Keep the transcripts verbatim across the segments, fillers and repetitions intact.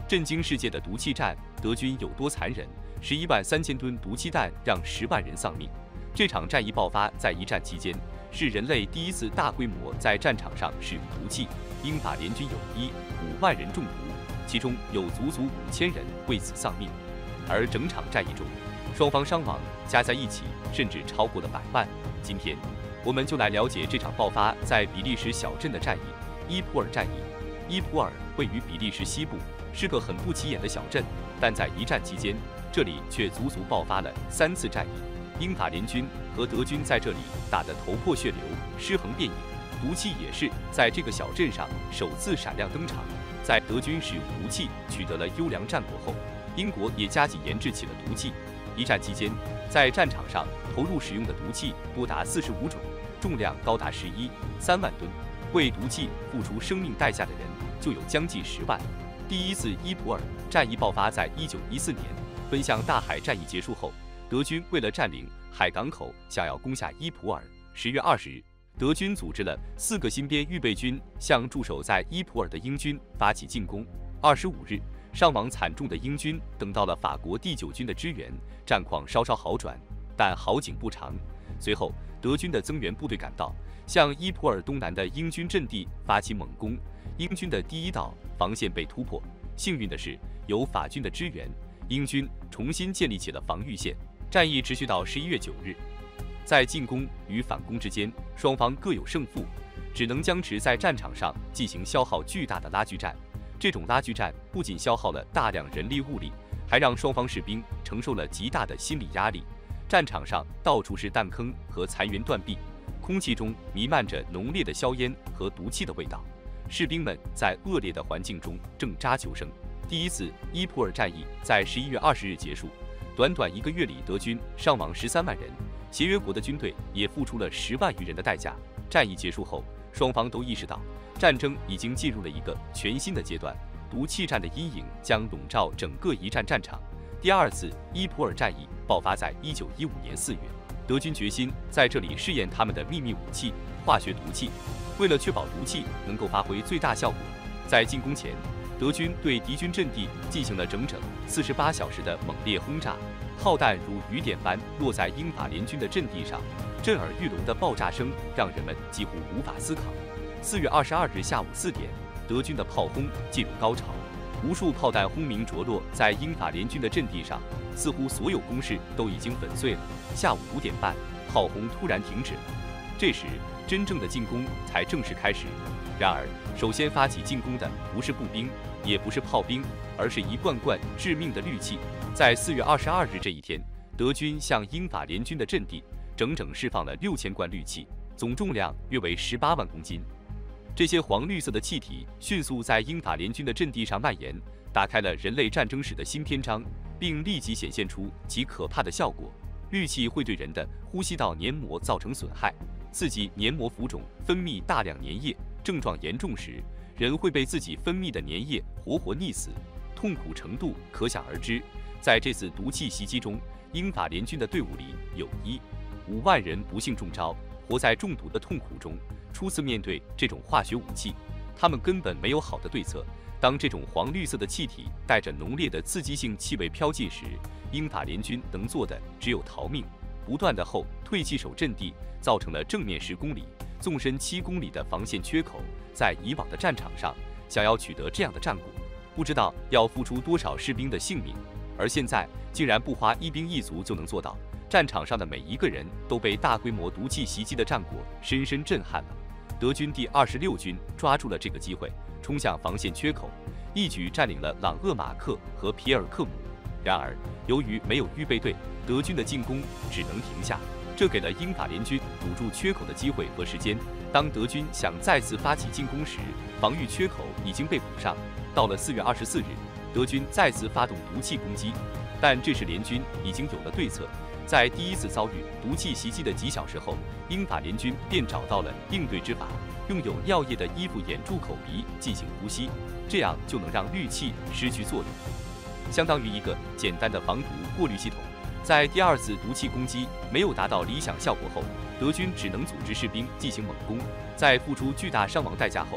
震惊世界的毒气战，德军有多残忍？十一万三千吨毒气弹让十万人丧命。这场战役爆发在一战期间，是人类第一次大规模在战场上使用毒气。英法联军有一五万人中毒，其中有足足五千人为此丧命。而整场战役中，双方伤亡加在一起甚至超过了百万。今天，我们就来了解这场爆发在比利时小镇的战役——伊普尔战役。伊普尔位于比利时西部，是个很不起眼的小镇，但在一战期间，这里却足足爆发了三次战役。英法联军和德军在这里打得头破血流，尸横遍野。毒气也是在这个小镇上首次闪亮登场。在德军使用毒气取得了优良战果后，英国也加紧研制起了毒气。一战期间，在战场上投入使用的毒气多达四十五种，重量高达十一三万吨。为毒气付出生命代价的人就有将近十万。第一次伊普尔战役爆发在一九一四年，奔向大海战役结束后，德军为了占领海港口，想要攻下伊普尔。十月二十日，德军组织了四个新编预备军，向驻守在伊普尔的英军发起进攻。二十五日，伤亡惨重的英军等到了法国第九军的支援，战况稍稍好转，但好景不长。随后，德军的增援部队赶到，向伊普尔东南的英军阵地发起猛攻。英军的第一道防线被突破，幸运的是有法军的支援，英军重新建立起了防御线。战役持续到十一月九日，在进攻与反攻之间，双方各有胜负，只能僵持在战场上进行消耗巨大的拉锯战。这种拉锯战不仅消耗了大量人力物力，还让双方士兵承受了极大的心理压力。战场上到处是弹坑和残垣断壁，空气中弥漫着浓烈的硝烟和毒气的味道。士兵们在恶劣的环境中挣扎求生。第一次伊普尔战役在十一月二十日结束，短短一个月里，德军伤亡十三万人，协约国的军队也付出了十万余人的代价。战役结束后，双方都意识到战争已经进入了一个全新的阶段，毒气战的阴影将笼罩整个一战战场。第二次伊普尔战役爆发在一九一五年四月，德军决心在这里试验他们的秘密武器——化学毒气。为了确保毒气能够发挥最大效果，在进攻前，德军对敌军阵地进行了整整四十八小时的猛烈轰炸，炮弹如雨点般落在英法联军的阵地上，震耳欲聋的爆炸声让人们几乎无法思考。四月二十二日下午四点，德军的炮轰进入高潮，无数炮弹轰鸣着落在英法联军的阵地上，似乎所有工事都已经粉碎了。下午五点半，炮轰突然停止了，这时真正的进攻才正式开始。然而，首先发起进攻的不是步兵，也不是炮兵，而是一罐罐致命的氯气。在四月二十二日这一天，德军向英法联军的阵地整整释放了六千罐氯气，总重量约为十八万公斤。这些黄绿色的气体迅速在英法联军的阵地上蔓延，打开了人类战争史的新篇章，并立即显现出其可怕的效果。氯气会对人的呼吸道黏膜造成损害，刺激黏膜浮肿，分泌大量粘液。症状严重时，人会被自己分泌的粘液活活溺死，痛苦程度可想而知。在这次毒气袭击中，英法联军的队伍里有一五万人不幸中招，活在中毒的痛苦中。初次面对这种化学武器，他们根本没有好的对策。当这种黄绿色的气体带着浓烈的刺激性气味飘进时，英法联军能做的只有逃命。不断的后退气守阵地，造成了正面十公里、纵深七公里的防线缺口。在以往的战场上，想要取得这样的战果，不知道要付出多少士兵的性命，而现在竟然不花一兵一卒就能做到。战场上的每一个人都被大规模毒气袭击的战果深深震撼了。德军第二十六军抓住了这个机会，冲向防线缺口，一举占领了朗厄马克和皮尔克姆。然而，由于没有预备队，德军的进攻只能停下，这给了英法联军堵住缺口的机会和时间。当德军想再次发起进攻时，防御缺口已经被补上。到了四月二十四日，德军再次发动毒气攻击，但这时联军已经有了对策。在第一次遭遇毒气袭击的几小时后，英法联军便找到了应对之法，用有尿液的衣服掩住口鼻进行呼吸，这样就能让氯气失去作用，相当于一个简单的防毒过滤系统。在第二次毒气攻击没有达到理想效果后，德军只能组织士兵进行猛攻。在付出巨大伤亡代价后，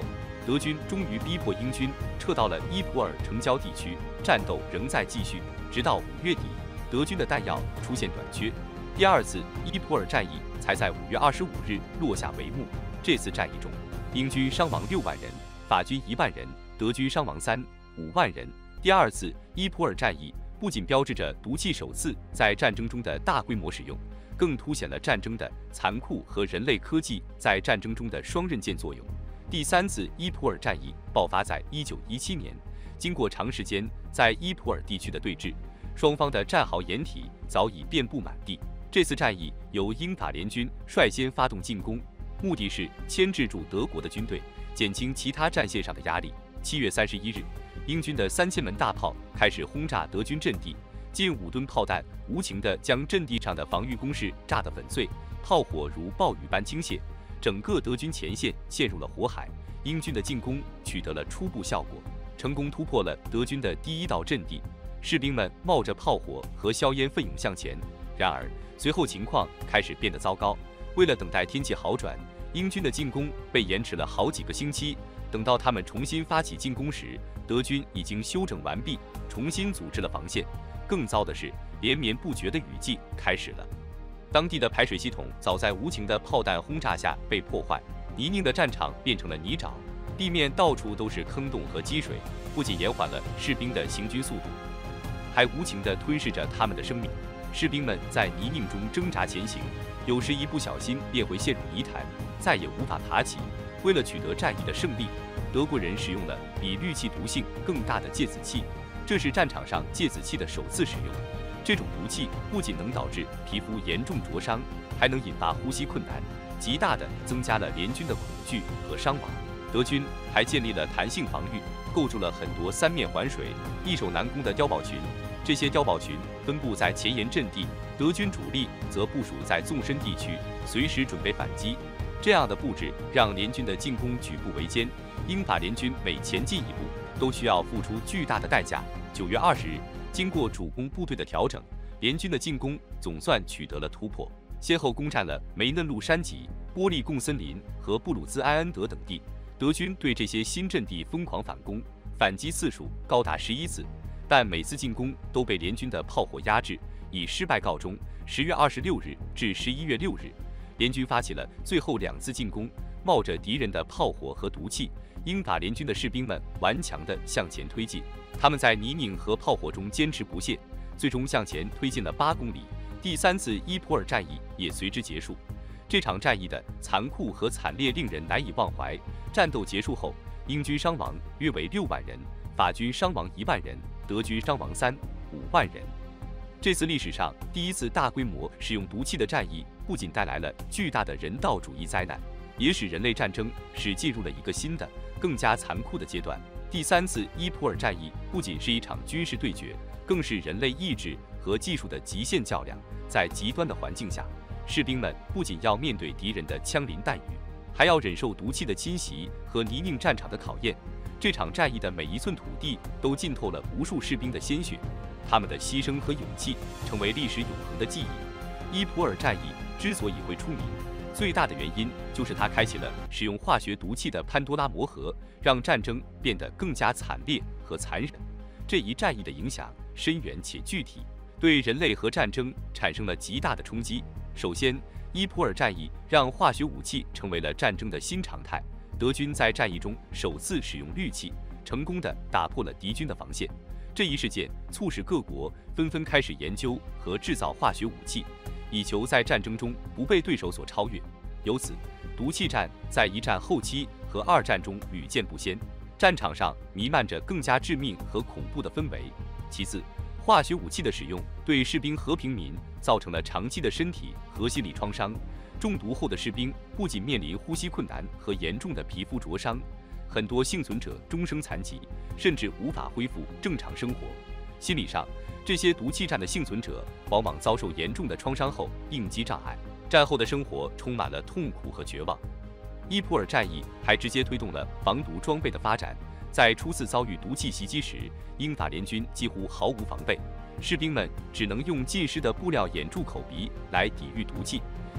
德军终于逼迫英军撤到了伊普尔城郊地区，战斗仍在继续，直到五月底，德军的弹药出现短缺，第二次伊普尔战役才在五月二十五日落下帷幕。这次战役中，英军伤亡六万人，法军一万人，德军伤亡三五万人。第二次伊普尔战役不仅标志着毒气首次在战争中的大规模使用，更凸显了战争的残酷和人类科技在战争中的双刃剑作用。第三次伊普尔战役爆发在一九一七年，经过长时间在伊普尔地区的对峙，双方的战壕掩体早已遍布满地。这次战役由英法联军率先发动进攻，目的是牵制住德国的军队，减轻其他战线上的压力。七月三十一日，英军的三千门大炮开始轰炸德军阵地，近五吨炮弹无情地将阵地上的防御工事炸得粉碎，炮火如暴雨般倾泻，整个德军前线陷入了火海。英军的进攻取得了初步效果，成功突破了德军的第一道阵地，士兵们冒着炮火和硝烟奋勇向前。然而，随后情况开始变得糟糕。为了等待天气好转，英军的进攻被延迟了好几个星期。等到他们重新发起进攻时，德军已经休整完毕，重新组织了防线。更糟的是，连绵不绝的雨季开始了。当地的排水系统早在无情的炮弹轰炸下被破坏，泥泞的战场变成了泥沼，地面到处都是坑洞和积水，不仅延缓了士兵的行军速度，还无情地吞噬着他们的生命。士兵们在泥泞中挣扎前行，有时一不小心便会陷入泥潭，再也无法爬起。为了取得战役的胜利，德国人使用了比氯气毒性更大的芥子气，这是战场上芥子气的首次使用。这种毒气不仅能导致皮肤严重灼伤，还能引发呼吸困难，极大地增加了联军的恐惧和伤亡。德军还建立了弹性防御，构筑了很多三面环水、易守难攻的碉堡群。这些碉堡群分布在前沿阵地，德军主力则部署在纵深地区，随时准备反击。这样的布置让联军的进攻举步维艰，英法联军每前进一步都需要付出巨大的代价。九月二十日，经过主攻部队的调整，联军的进攻总算取得了突破，先后攻占了梅嫩路山脊、波利贡森林和布鲁兹埃恩德等地。德军对这些新阵地疯狂反攻，反击次数高达十一次，但每次进攻都被联军的炮火压制，以失败告终。十月二十六日至十一月六日，联军发起了最后两次进攻，冒着敌人的炮火和毒气，英法联军的士兵们顽强地向前推进。他们在泥泞和炮火中坚持不懈，最终向前推进了八公里。第三次伊普尔战役也随之结束。这场战役的残酷和惨烈令人难以忘怀。战斗结束后，英军伤亡约为六万人，法军伤亡一万人，德军伤亡三五万人。这次历史上第一次大规模使用毒气的战役，不仅带来了巨大的人道主义灾难，也使人类战争史进入了一个新的、更加残酷的阶段。第三次伊普尔战役不仅是一场军事对决，更是人类意志和技术的极限较量。在极端的环境下，士兵们不仅要面对敌人的枪林弹雨，还要忍受毒气的侵袭和泥泞战场的考验。这场战役的每一寸土地都浸透了无数士兵的鲜血，他们的牺牲和勇气成为历史永恒的记忆。伊普尔战役之所以会出名，最大的原因就是它开启了使用化学毒气的潘多拉魔盒，让战争变得更加惨烈和残忍。这一战役的影响深远且具体，对人类和战争产生了极大的冲击。首先，伊普尔战役让化学武器成为了战争的新常态。德军在战役中首次使用氯气，成功地打破了敌军的防线。这一事件促使各国纷纷开始研究和制造化学武器，以求在战争中不被对手所超越。由此，毒气战在一战后期和二战中屡见不鲜，战场上弥漫着更加致命和恐怖的氛围。其次，化学武器的使用对士兵和平民造成了长期的身体和心理创伤。中毒后的士兵不仅面临呼吸困难和严重的皮肤灼伤，很多幸存者终生残疾，甚至无法恢复正常生活。心理上，这些毒气战的幸存者往往遭受严重的创伤后应激障碍，战后的生活充满了痛苦和绝望。伊普尔战役还直接推动了防毒装备的发展。在初次遭遇毒气袭击时，英法联军几乎毫无防备，士兵们只能用浸湿的布料掩住口鼻来抵御毒气。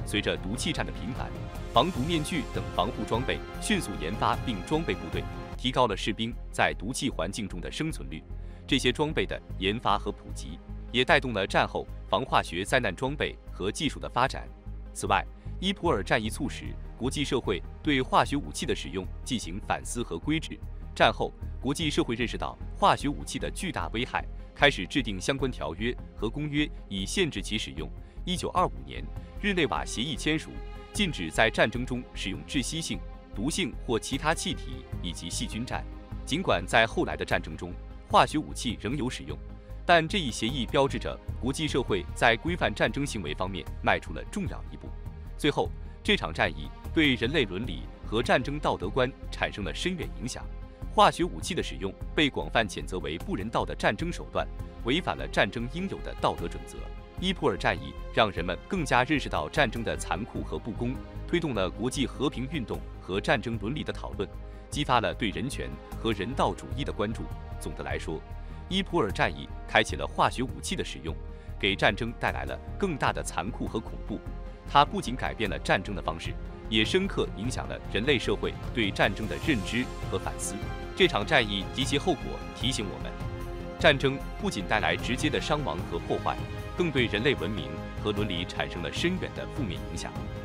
随着毒气战的频繁，防毒面具等防护装备迅速研发并装备部队，提高了士兵在毒气环境中的生存率。这些装备的研发和普及，也带动了战后防化学灾难装备和技术的发展。此外，伊普尔战役促使国际社会对化学武器的使用进行反思和规制。战后，国际社会认识到化学武器的巨大危害，开始制定相关条约和公约，以限制其使用。一九二五年，日内瓦协议签署，禁止在战争中使用窒息性、毒性或其他气体以及细菌战。尽管在后来的战争中，化学武器仍有使用，但这一协议标志着国际社会在规范战争行为方面迈出了重要一步。最后，这场战役对人类伦理和战争道德观产生了深远影响。化学武器的使用被广泛谴责为不人道的战争手段，违反了战争应有的道德准则。伊普尔战役让人们更加认识到战争的残酷和不公，推动了国际和平运动和战争伦理的讨论，激发了对人权和人道主义的关注。总的来说，伊普尔战役开启了化学武器的使用，给战争带来了更大的残酷和恐怖。它不仅改变了战争的方式，也深刻影响了人类社会对战争的认知和反思。这场战役及其后果提醒我们，战争不仅带来直接的伤亡和破坏，更对人类文明和伦理产生了深远的负面影响。